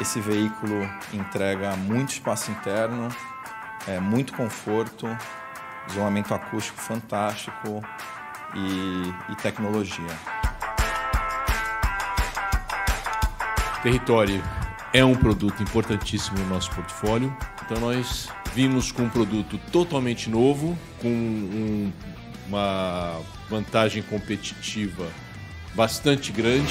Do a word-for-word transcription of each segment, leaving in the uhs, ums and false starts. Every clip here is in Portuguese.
Esse veículo entrega muito espaço interno, é, muito conforto, isolamento acústico fantástico e, e tecnologia. Territory é um produto importantíssimo no nosso portfólio, então nós vimos com um produto totalmente novo, com um, uma vantagem competitiva bastante grande.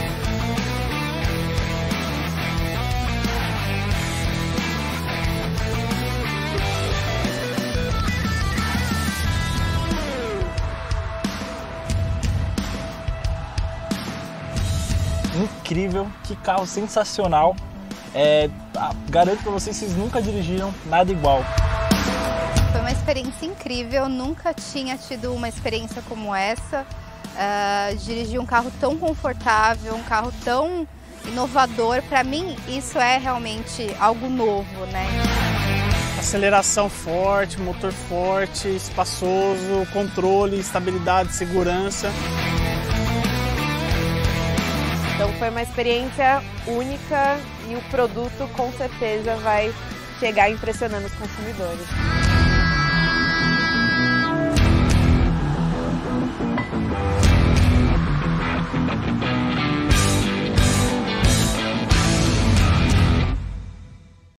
Incrível, que carro sensacional. É, garanto para vocês, vocês nunca dirigiram nada igual. Foi uma experiência incrível, nunca tinha tido uma experiência como essa. Uh, dirigir um carro tão confortável, um carro tão inovador, para mim isso é realmente algo novo, né? Aceleração forte, motor forte, espaçoso, controle, estabilidade, segurança. Então foi uma experiência única e o produto com certeza vai chegar impressionando os consumidores.